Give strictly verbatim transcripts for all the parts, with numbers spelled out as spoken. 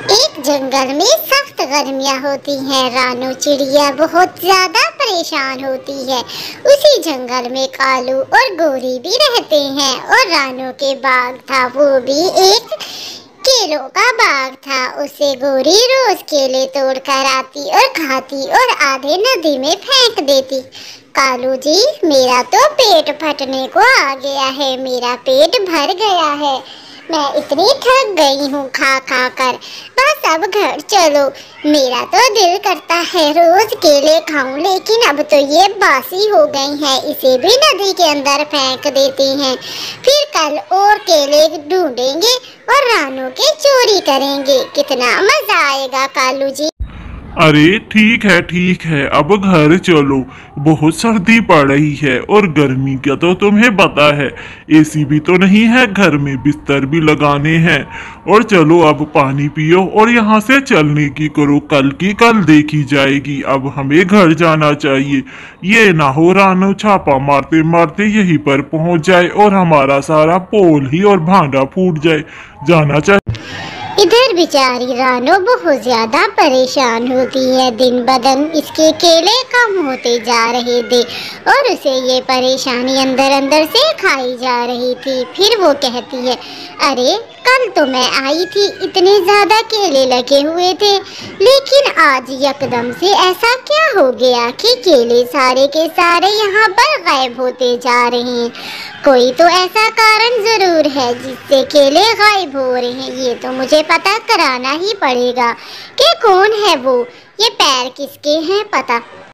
एक जंगल में सख्त गर्मियाँ होती हैं। रानू चिड़िया बहुत ज्यादा परेशान होती है। उसी जंगल में कालू और गोरी भी रहते हैं और रानू के बाग था, वो भी एक केलों का बाग था। उसे गोरी रोज केले तोड़ कर आती और खाती और आधे नदी में फेंक देती। कालू जी, मेरा तो पेट फटने को आ गया है, मेरा पेट भर गया है, मैं इतनी थक गई हूँ खा खा कर, बस अब घर चलो। मेरा तो दिल करता है रोज केले खाऊं, लेकिन अब तो ये बासी हो गई हैं, इसे भी नदी के अंदर फेंक देती हैं। फिर कल और केले ढूंढेंगे और रानू के चोरी करेंगे। कितना मजा आएगा कालू जी। अरे ठीक है ठीक है, अब घर चलो, बहुत सर्दी पड़ रही है और गर्मी का तो तुम्हें पता है, एसी भी तो नहीं है घर में, बिस्तर भी लगाने हैं। और चलो अब पानी पियो और यहाँ से चलने की करो, कल की कल देखी जाएगी, अब हमें घर जाना चाहिए। ये ना हो रानू छापा मारते मारते यहीं पर पहुँच जाए और हमारा सारा पोल ही और भांडा फूट जाए। जाना चाहिए। इधर बेचारी रानू बहुत ज्यादा परेशान होती है। दिन ब दिन इसके केले कम होते जा रहे थे और उसे ये परेशानी अंदर अंदर से खाई जा रही थी। फिर वो कहती है, अरे कल तो मैं आई थी, इतने ज्यादा केले लगे हुए थे, लेकिन आज यकदम से ऐसा क्या हो गया कि केले सारे के सारे यहाँ पर गायब होते जा रहे हैं। कोई तो ऐसा कारण जरूर है जिससे केले गायब हो रहे हैं। ये तो मुझे पता कराना ही पड़ेगा कि कौन है वो, ये पैर किसके हैं पता।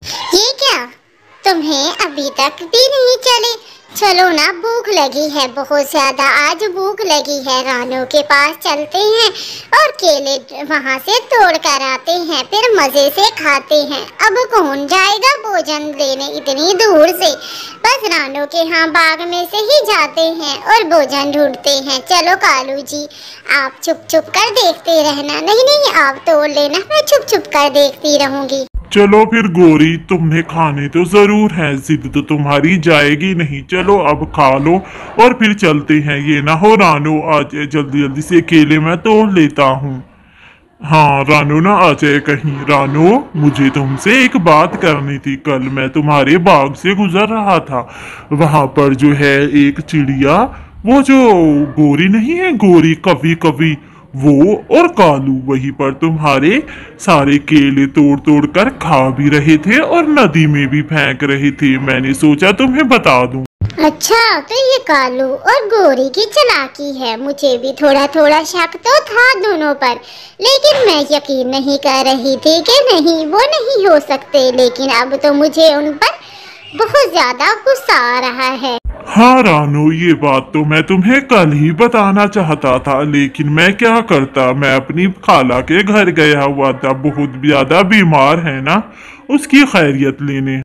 ये क्या, तुम्हें अभी तक भी नहीं चले? चलो ना, भूख लगी है बहुत ज्यादा, आज भूख लगी है। रानू के पास चलते हैं और केले वहाँ से तोड़ कर आते हैं, फिर मजे से खाते हैं। अब कौन जाएगा भोजन लेने इतनी दूर से? बस रानू के यहाँ बाग में से ही जाते हैं और भोजन ढूंढते हैं। चलो कालू जी, आप छुप छुप कर देखते रहना। नहीं नहीं, आप तोड़ लेना, मैं छुप छुप कर देखती रहूंगी। चलो फिर गोरी, तुम्हें खाने तो जरूर है, जिद तो तुम्हारी जाएगी नहीं। चलो अब खा लो और फिर चलते हैं। ये ना हो रानू आ जाए, जल्दी जल्दी से केले मैं तोड़ लेता हूँ। हाँ रानू ना आ जाए कहीं। रानू, मुझे तुमसे एक बात करनी थी। कल मैं तुम्हारे बाग से गुजर रहा था, वहां पर जो है एक चिड़िया, वो जो गोरी नहीं है, गोरी कवि कवि, वो और कालू वहीं पर तुम्हारे सारे केले तोड़ तोड़ कर खा भी रहे थे और नदी में भी फेंक रहे थे। मैंने सोचा तुम्हें बता दूं। अच्छा, तो ये कालू और गोरी की चालाकी है। मुझे भी थोड़ा थोड़ा शक तो था दोनों पर, लेकिन मैं यकीन नहीं कर रही थी कि नहीं, वो नहीं हो सकते। लेकिन अब तो मुझे उन पर बहुत ज्यादा गुस्सा आ रहा है। हाँ रानू, ये बात तो मैं तुम्हें कल ही बताना चाहता था, लेकिन मैं क्या करता, मैं अपनी खाला के घर गया हुआ था, बहुत ज्यादा बीमार है ना, उसकी खैरियत लेने।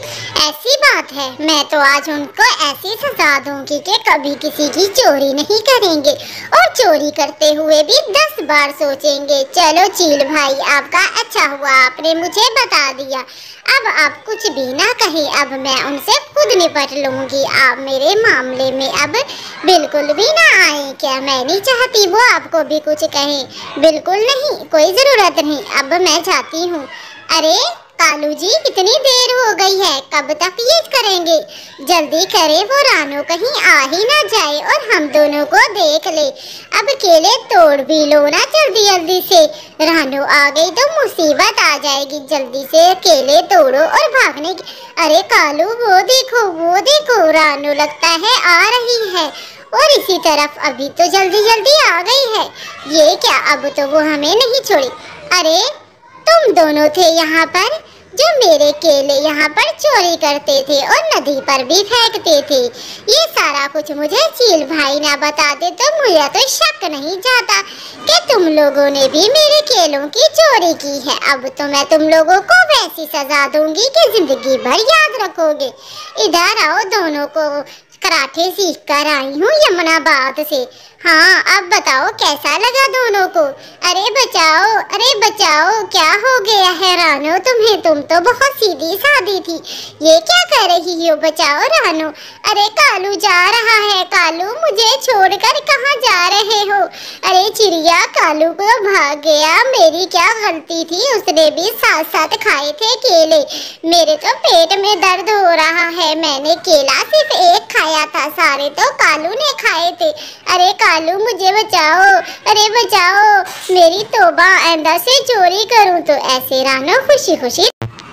ऐसी बात है, मैं तो आज उनको ऐसी सजा दूंगी कि कभी किसी की चोरी नहीं करेंगे और चोरी करते हुए भी दस बार सोचेंगे। चलो चील भाई, आपका अच्छा हुआ आपने मुझे बता दिया। अब आप कुछ भी ना कहें, अब मैं उनसे खुद निपट लूंगी। आप मेरे मामले में अब बिल्कुल भी ना आए। क्या मैं नहीं चाहती वो आपको भी कुछ कहें? बिल्कुल नहीं, कोई जरूरत नहीं, अब मैं जाती हूँ। अरे कालू जी, इतनी देर हो गई है, कब तक ये करेंगे? जल्दी करे, वो रानू कहीं आ ही ना जाए और हम दोनों को देख ले। अब केले तोड़ भी लो ना जल्दी जल्दी से, रानू आ गई तो मुसीबत आ जाएगी। जल्दी से केले तोड़ो और भागने की। अरे कालू, वो देखो वो देखो, रानू लगता है आ रही है और इसी तरफ अभी तो जल्दी जल्दी आ गई है। ये क्या, अब तो वो हमें नहीं छोड़ी। अरे तुम दोनों थे यहाँ पर जो मेरे केले यहाँ पर चोरी करते थे और नदी पर भी फेंकते थे। ये सारा कुछ मुझे चील भाई ना बताते तो मुझे तो शक नहीं जाता कि तुम लोगों ने भी मेरे केलों की चोरी की है। अब तो मैं तुम लोगों को वैसी सजा दूंगी कि जिंदगी भर याद रखोगे। इधर आओ, दोनों को कराटे सीख कर आई हूँ यमुनाबाद से। हाँ, अब बताओ कैसा लगा दोनों को। अरे बचाओ, अरे बचाओ, क्या हो गया है रानो तुम्हें? तुम तो बहुत सीधी सादी थी, ये क्या कर रही हो? बचाओ रानो। अरे कालू जा रहा है। कालू मुझे छोड़कर कहाँ जा रहे हो? अरे चिड़िया, कालू को भाग गया। मेरी क्या गलती थी? उसने भी साथ साथ खाए थे केले। मेरे तो पेट में दर्द हो रहा है। मैंने केला सिर्फ एक खाया था, सारे तो कालू ने खाए थे। अरे कालू मुझे बचाओ, अरे बचाओ। मेरी तौबा, आइंदा से चोरी करूं तो ऐसे रानो खुशी खुशी।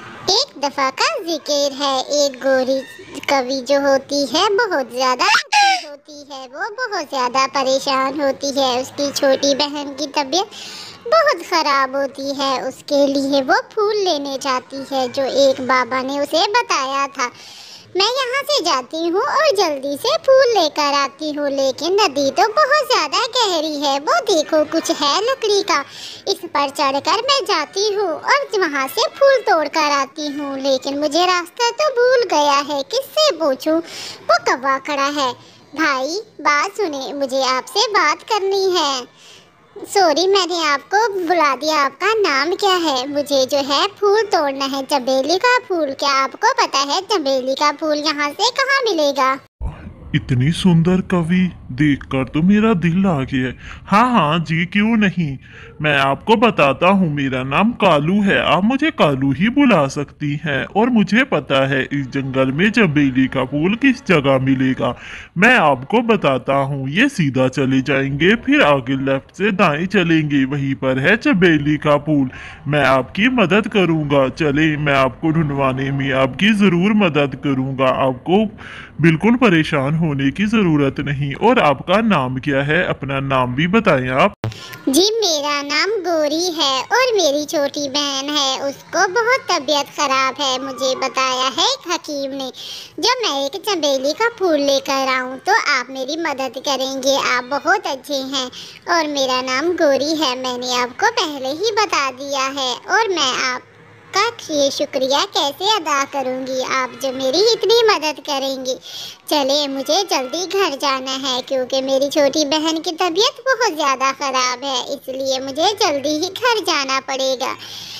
एक दफा का जिक्र है, एक गोरी कवि जो होती है बहुत ज्यादा होती है, वो बहुत ज्यादा परेशान होती है। उसकी छोटी बहन की तबीयत बहुत खराब होती है। उसके लिए वो फूल लेने जाती है जो एक बाबा ने उसे बताया था। मैं यहाँ से जाती हूँ और जल्दी से फूल लेकर आती हूँ, लेकिन नदी तो बहुत ज्यादा गहरी है। वो देखो कुछ है लकड़ी का, इस पर चढ़कर मैं जाती हूँ और वहाँ से फूल तोड़ कर आती हूँ, लेकिन मुझे रास्ता तो भूल गया है। किससे पूछूं? वो कौवा खड़ा है। भाई बात सुने, मुझे आपसे बात करनी है। सॉरी, मैंने आपको बुला दिया। आपका नाम क्या है? मुझे जो है फूल तोड़ना है, चमेली का फूल। क्या आपको पता है चमेली का फूल यहाँ से कहाँ मिलेगा? इतनी सुंदर कवि देखकर तो मेरा दिल आ गया। हाँ हाँ जी, क्यों नहीं, मैं आपको बताता हूँ। मेरा नाम कालू है, आप मुझे कालू ही बुला सकती हैं। और मुझे पता है इस जंगल में चमेली का फूल किस जगह मिलेगा। मैं आपको बताता हूँ। ये सीधा चले जाएंगे, फिर आगे लेफ्ट से दाएं चलेंगे, वहीं पर है चमेली का फूल। मैं आपकी मदद करूँगा। चले, मैं आपको ढूंढवाने में आपकी ज़रूर मदद करूँगा। आपको बिल्कुल परेशान होने की ज़रूरत नहीं। और आपका नाम क्या है? अपना नाम भी बताएं आप। जी मेरा नाम गौरी है और मेरी छोटी बहन है, उसको बहुत तबीयत खराब है। मुझे बताया है एक हकीम ने, जब मैं एक चमेली का फूल लेकर आऊं तो आप मेरी मदद करेंगे। आप बहुत अच्छे हैं और मेरा नाम गौरी है, मैंने आपको पहले ही बता दिया है। और मैं आपका ये शुक्रिया कैसे अदा करूंगी, आप जो मेरी इतनी मदद करेंगे। चले, मुझे जल्दी घर जाना है क्योंकि मेरी छोटी बहन की तबीयत बहुत ज़्यादा ख़राब है, इसलिए मुझे जल्दी ही घर जाना पड़ेगा।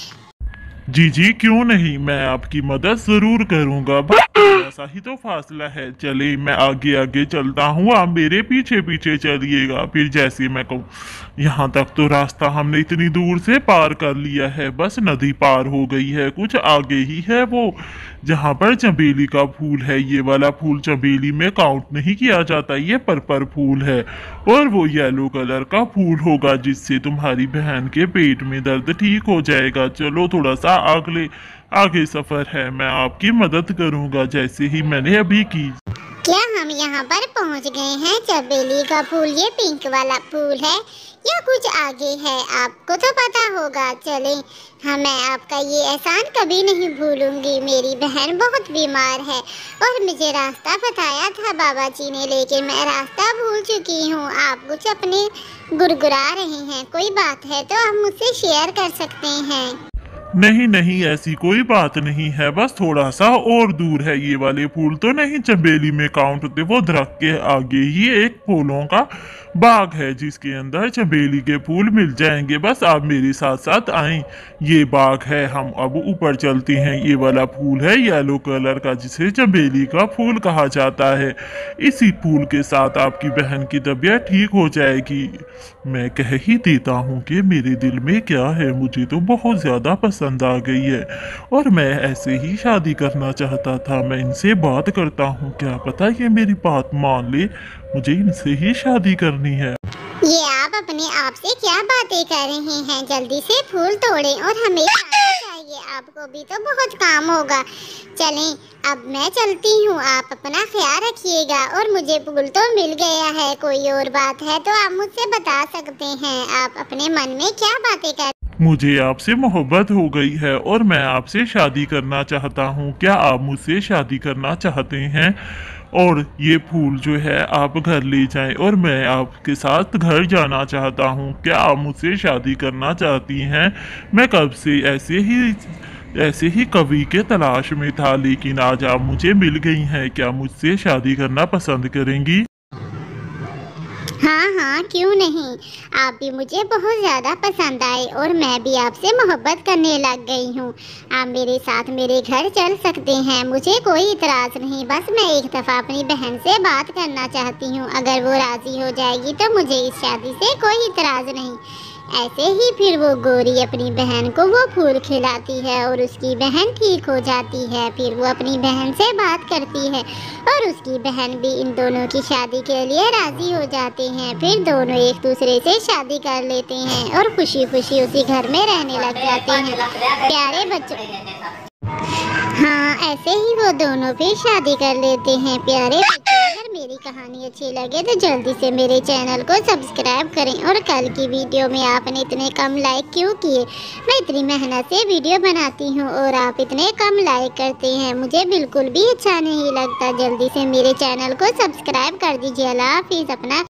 जी जी, क्यों नहीं, मैं आपकी मदद जरूर करूंगा। बस थोड़ा सा ही तो फासला है। चले, मैं आगे आगे चलता हूँ, आप मेरे पीछे पीछे चलिएगा। फिर जैसे मैं कहूँ, यहाँ तक तो रास्ता हमने इतनी दूर से पार कर लिया है, बस नदी पार हो गई है। कुछ आगे ही है वो जहाँ पर चमेली का फूल है। ये वाला फूल चमेली में काउंट नहीं किया जाता, ये पर्पल फूल है। और वो येलो कलर का फूल होगा जिससे तुम्हारी बहन के पेट में दर्द ठीक हो जाएगा। चलो, थोड़ा सा आगे आगे सफर है, मैं आपकी मदद करूंगा जैसे ही मैंने अभी की। क्या हम यहाँ पर पहुँच गए हैं? चमेली का फूल ये पिंक वाला फूल है या कुछ आगे है? आपको तो पता होगा। चले, हाँ, मैं आपका ये एहसान कभी नहीं भूलूंगी। मेरी बहन बहुत बीमार है और मुझे रास्ता बताया था बाबा जी ने, लेकिन मैं रास्ता भूल चुकी हूँ। आप कुछ अपने गुड़गुड़ा रहे हैं, कोई बात है तो आप मुझसे शेयर कर सकते हैं। नहीं नहीं, ऐसी कोई बात नहीं है, बस थोड़ा सा और दूर है। ये वाले फूल तो नहीं चमेली में काउंट होते, वो दरख्त के आगे ही एक फूलों का बाग है जिसके अंदर चमेली के फूल मिल जाएंगे। बस आप मेरे साथ साथ आएं, ये बाग है, हम अब ऊपर चलते हैं। ये वाला फूल है येलो कलर का जिसे चमेली का फूल कहा जाता है। इसी फूल के साथ आपकी बहन की तबीयत ठीक हो जाएगी। मैं कह ही देता हूँ कि मेरे दिल में क्या है, मुझे तो बहुत ज्यादा पसंद आ गई है और मैं ऐसे ही शादी करना चाहता था। मैं इनसे बात करता हूँ, क्या पता ये मेरी बात मान ले, मुझे इनसे ही शादी करनी है। ये आप अपने आप से क्या बातें कर रहे हैं? जल्दी से फूल तोड़ें और हमें खाना चाहिए, आपको भी तो बहुत काम होगा। चलें, अब मैं चलती हूँ, आप अपना ख्याल रखिएगा। और मुझे फूल तो मिल गया है, कोई और बात है तो आप मुझसे बता सकते हैं। आप अपने मन में क्या बातें कर मुझे आपसे मोहब्बत हो गई है और मैं आपसे शादी करना चाहता हूँ। क्या आप मुझसे शादी करना चाहते हैं? और ये फूल जो है आप घर ले जाएं और मैं आपके साथ घर जाना चाहता हूँ। क्या आप मुझसे शादी करना चाहती हैं? मैं कब से ऐसे ही ऐसे ही कवि के तलाश में था, लेकिन आज आप मुझे मिल गई हैं। क्या मुझसे शादी करना पसंद करेंगी? हाँ हाँ, क्यों नहीं। आप भी मुझे बहुत ज़्यादा पसंद आए और मैं भी आपसे मोहब्बत करने लग गई हूँ। आप मेरे साथ मेरे घर चल सकते हैं, मुझे कोई इतराज़ नहीं। बस मैं एक दफ़ा अपनी बहन से बात करना चाहती हूँ, अगर वो राज़ी हो जाएगी तो मुझे इस शादी से कोई इतराज़ नहीं। ऐसे ही फिर वो गोरी अपनी बहन को वो फूल खिलाती है और उसकी बहन ठीक हो जाती है। फिर वो अपनी बहन से बात करती है और उसकी बहन भी इन दोनों की शादी के लिए राज़ी हो जाते हैं। फिर दोनों एक दूसरे से शादी कर लेते हैं और खुशी खुशी उसी घर में रहने लग जाते हैं। प्यारे बच्चों, हाँ ऐसे ही वो दोनों फिर शादी कर लेते हैं। प्यारे बच्चों, अगर मेरी कहानी अच्छी लगे तो जल्दी से मेरे चैनल को सब्सक्राइब करें। और कल की वीडियो में आपने इतने कम लाइक क्यों किए? मैं इतनी मेहनत से वीडियो बनाती हूँ और आप इतने कम लाइक करते हैं, मुझे बिल्कुल भी अच्छा नहीं लगता। जल्दी से मेरे चैनल को सब्सक्राइब कर दीजिए। अल्लाह हाफिज़। अपना